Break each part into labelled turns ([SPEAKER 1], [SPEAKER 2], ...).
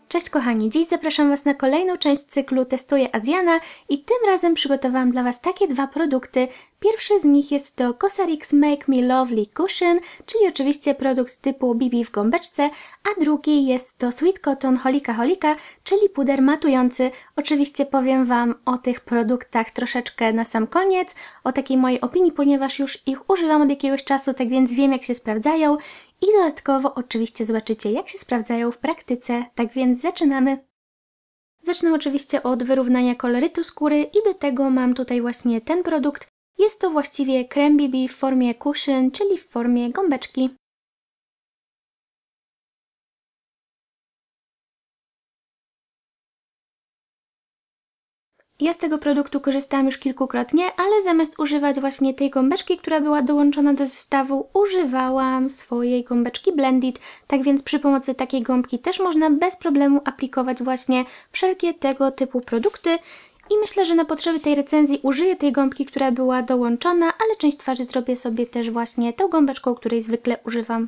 [SPEAKER 1] Cześć kochani, dziś zapraszam Was na kolejną część cyklu Testuję Azjana i tym razem przygotowałam dla Was takie dwa produkty. Pierwszy z nich jest to Cosrx Make Me Lovely Cushion, czyli oczywiście produkt typu BB w gąbeczce, a drugi jest to Sweet Cotton Holika Holika, czyli puder matujący. Oczywiście powiem Wam o tych produktach troszeczkę na sam koniec, o takiej mojej opinii, ponieważ już ich używam od jakiegoś czasu, tak więc wiem jak się sprawdzają. I dodatkowo oczywiście zobaczycie jak się sprawdzają w praktyce, tak więc zaczynamy. Zacznę oczywiście od wyrównania kolorytu skóry i do tego mam tutaj właśnie ten produkt. Jest to właściwie krem BB w formie cushion, czyli w formie gąbeczki. Ja z tego produktu korzystałam już kilkukrotnie, ale zamiast używać właśnie tej gąbeczki, która była dołączona do zestawu, używałam swojej gąbeczki Blendit, tak więc przy pomocy takiej gąbki też można bez problemu aplikować właśnie wszelkie tego typu produkty. I myślę, że na potrzeby tej recenzji użyję tej gąbki, która była dołączona, ale część twarzy zrobię sobie też właśnie tą gąbeczką, której zwykle używam.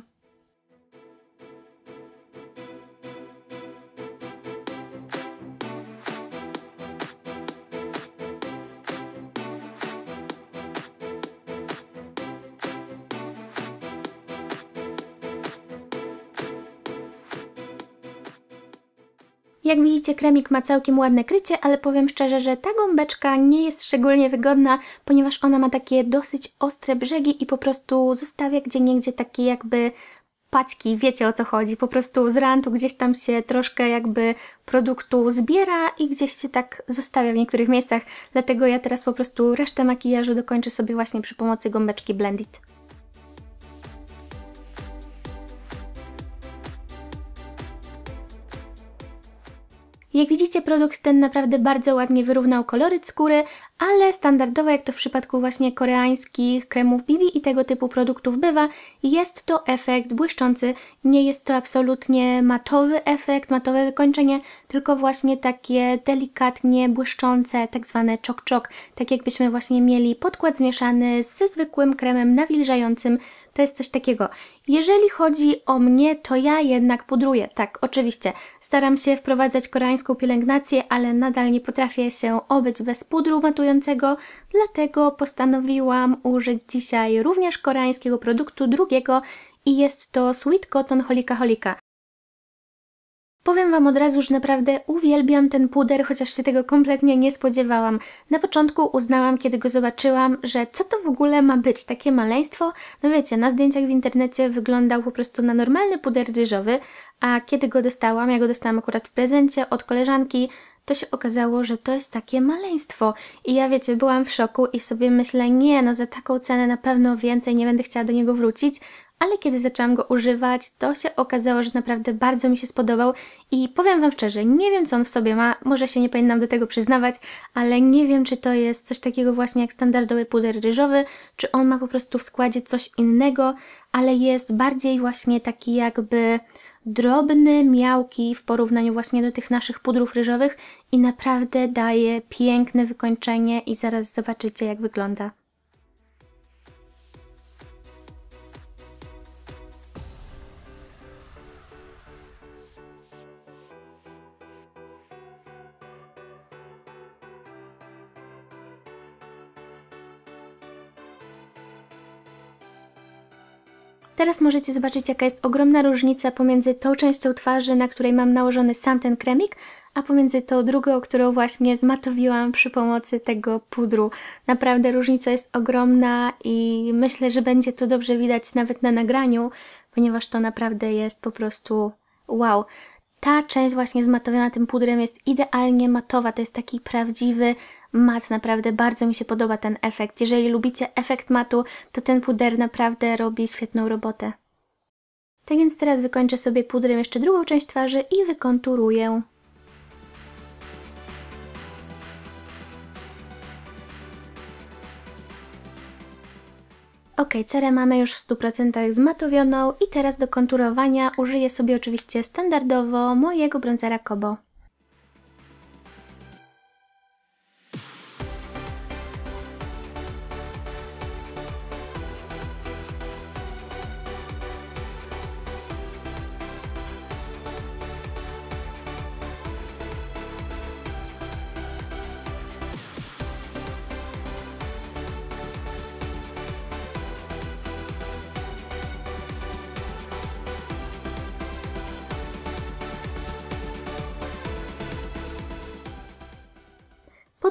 [SPEAKER 1] Jak widzicie, kremik ma całkiem ładne krycie, ale powiem szczerze, że ta gąbeczka nie jest szczególnie wygodna, ponieważ ona ma takie dosyć ostre brzegi i po prostu zostawia gdzieniegdzie takie jakby paćki, wiecie o co chodzi, po prostu z rantu gdzieś tam się troszkę jakby produktu zbiera i gdzieś się tak zostawia w niektórych miejscach, dlatego ja teraz po prostu resztę makijażu dokończę sobie właśnie przy pomocy gąbeczki Blendit. Jak widzicie, produkt ten naprawdę bardzo ładnie wyrównał koloryt skóry, ale standardowo, jak to w przypadku właśnie koreańskich kremów BB i tego typu produktów bywa, jest to efekt błyszczący. Nie jest to absolutnie matowy efekt, matowe wykończenie, tylko właśnie takie delikatnie błyszczące, tak zwane czok-czok, tak jakbyśmy właśnie mieli podkład zmieszany ze zwykłym kremem nawilżającym. To jest coś takiego. Jeżeli chodzi o mnie, to ja jednak pudruję. Tak, oczywiście. Staram się wprowadzać koreańską pielęgnację, ale nadal nie potrafię się obyć bez pudru matującego, dlatego postanowiłam użyć dzisiaj również koreańskiego produktu drugiego i jest to Sweet Cotton Holika Holika. Powiem Wam od razu, że naprawdę uwielbiam ten puder, chociaż się tego kompletnie nie spodziewałam. Na początku uznałam, kiedy go zobaczyłam, że co to w ogóle ma być, takie maleństwo? No wiecie, na zdjęciach w internecie wyglądał po prostu na normalny puder ryżowy, a kiedy go dostałam, ja go dostałam akurat w prezencie od koleżanki, to się okazało, że to jest takie maleństwo. I ja wiecie, byłam w szoku i sobie myślę, nie no, za taką cenę na pewno więcej nie będę chciała do niego wrócić. Ale kiedy zaczęłam go używać, to się okazało, że naprawdę bardzo mi się spodobał i powiem Wam szczerze, nie wiem co on w sobie ma, może się nie powinnam do tego przyznawać, ale nie wiem czy to jest coś takiego właśnie jak standardowy puder ryżowy, czy on ma po prostu w składzie coś innego, ale jest bardziej właśnie taki jakby drobny, miałki w porównaniu właśnie do tych naszych pudrów ryżowych i naprawdę daje piękne wykończenie i zaraz zobaczycie jak wygląda. Teraz możecie zobaczyć jaka jest ogromna różnica pomiędzy tą częścią twarzy, na której mam nałożony sam ten kremik, a pomiędzy tą drugą, którą właśnie zmatowiłam przy pomocy tego pudru. Naprawdę różnica jest ogromna i myślę, że będzie to dobrze widać nawet na nagraniu, ponieważ to naprawdę jest po prostu wow. Ta część właśnie zmatowiona tym pudrem jest idealnie matowa, to jest taki prawdziwy mat, naprawdę bardzo mi się podoba ten efekt. Jeżeli lubicie efekt matu, to ten puder naprawdę robi świetną robotę. Tak więc teraz wykończę sobie pudrem jeszcze drugą część twarzy i wykonturuję. Ok, cerę mamy już w 100% zmatowioną i teraz do konturowania użyję sobie oczywiście standardowo mojego bronzera Kobo.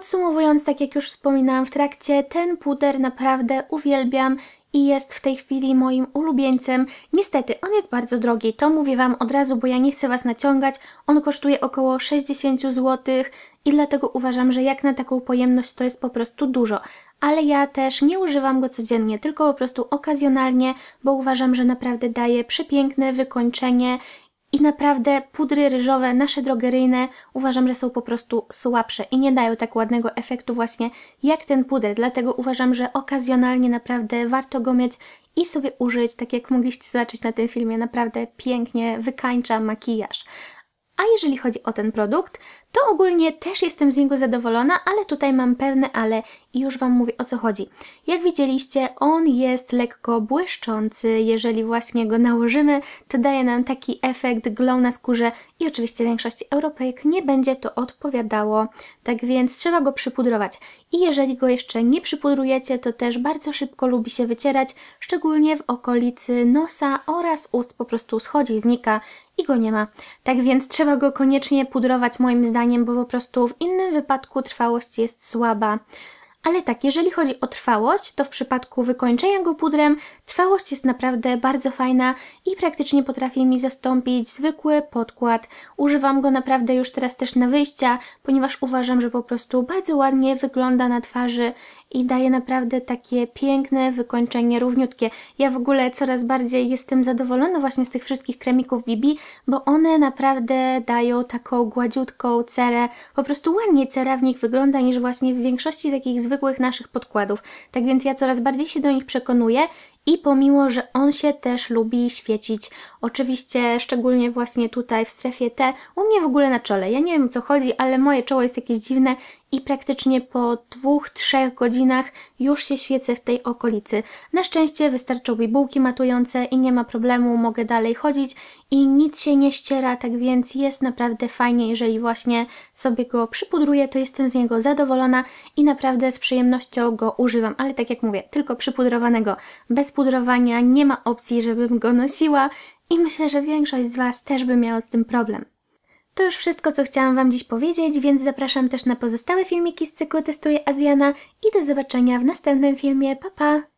[SPEAKER 1] Podsumowując, tak jak już wspominałam w trakcie, ten puder naprawdę uwielbiam i jest w tej chwili moim ulubieńcem. Niestety, on jest bardzo drogi, to mówię Wam od razu, bo ja nie chcę Was naciągać. On kosztuje około 60 zł i dlatego uważam, że jak na taką pojemność to jest po prostu dużo. Ale ja też nie używam go codziennie, tylko po prostu okazjonalnie, bo uważam, że naprawdę daje przepiękne wykończenie i naprawdę pudry ryżowe, nasze drogeryjne, uważam, że są po prostu słabsze i nie dają tak ładnego efektu właśnie jak ten puder. Dlatego uważam, że okazjonalnie naprawdę warto go mieć i sobie użyć, tak jak mogliście zobaczyć na tym filmie, naprawdę pięknie wykańcza makijaż. A jeżeli chodzi o ten produkt, to ogólnie też jestem z niego zadowolona, ale tutaj mam pewne ale i już Wam mówię, o co chodzi. Jak widzieliście, on jest lekko błyszczący, jeżeli właśnie go nałożymy, to daje nam taki efekt glow na skórze i oczywiście większości Europejek nie będzie to odpowiadało, tak więc trzeba go przypudrować. I jeżeli go jeszcze nie przypudrujecie, to też bardzo szybko lubi się wycierać, szczególnie w okolicy nosa oraz ust, po prostu schodzi, znika i go nie ma. Tak więc trzeba go koniecznie pudrować moim zdaniem, bo po prostu w innym wypadku trwałość jest słaba. Ale tak, jeżeli chodzi o trwałość, to w przypadku wykończenia go pudrem trwałość jest naprawdę bardzo fajna i praktycznie potrafi mi zastąpić zwykły podkład. Używam go naprawdę już teraz też na wyjścia, ponieważ uważam, że po prostu bardzo ładnie wygląda na twarzy i daje naprawdę takie piękne wykończenie, równiutkie. Ja w ogóle coraz bardziej jestem zadowolona właśnie z tych wszystkich kremików BB, bo one naprawdę dają taką gładziutką cerę, po prostu ładniej cera w nich wygląda niż właśnie w większości takich zwykłych naszych podkładów. Tak więc ja coraz bardziej się do nich przekonuję i pomimo, że on się też lubi świecić, oczywiście szczególnie właśnie tutaj w strefie T, u mnie w ogóle na czole, ja nie wiem o co chodzi, ale moje czoło jest jakieś dziwne i praktycznie po 2-3 godzinach już się świecę w tej okolicy. Na szczęście wystarczą mi bułki matujące i nie ma problemu, mogę dalej chodzić i nic się nie ściera, tak więc jest naprawdę fajnie, jeżeli właśnie sobie go przypudruję, to jestem z niego zadowolona i naprawdę z przyjemnością go używam, ale tak jak mówię, tylko przypudrowanego, bez pudrowania nie ma opcji, żebym go nosiła i myślę, że większość z Was też by miała z tym problem. To już wszystko, co chciałam Wam dziś powiedzieć, więc zapraszam też na pozostałe filmiki z cyklu Testuję Azjana i do zobaczenia w następnym filmie. Pa, pa!